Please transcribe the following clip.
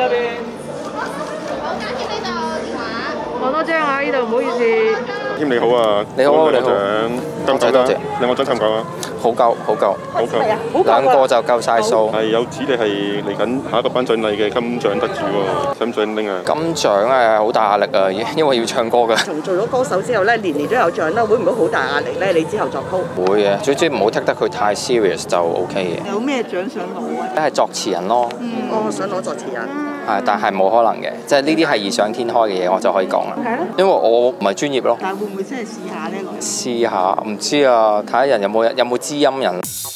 攞多張啊！呢度唔好意思。 添你好啊， 你好，你好。 夠唔夠啦？兩個張夠唔夠啊？ 好夠，好夠。 好夠。 兩個就夠晒數。 係有指你係嚟緊下一個頒獎禮嘅金獎得主喎，想唔想拎啊？ 金獎啊，好大壓力啊，因為要唱歌㗎。 從做咗歌手之後咧，年年都有獎啦，會唔會好大壓力咧？你之後作曲會嘅，總之唔好 take 得佢太 serious 就 OK 嘅。 有咩獎想攞啊？ 一係作詞人咯。 我想攞作詞人。 係，但係冇可能嘅，即係呢啲係異想天開嘅嘢，我就可以講啦。 係咯。 因為我唔係專業咯。 但係會唔會真係試下咧？ 試下，唔知啊，睇下人有冇知音人。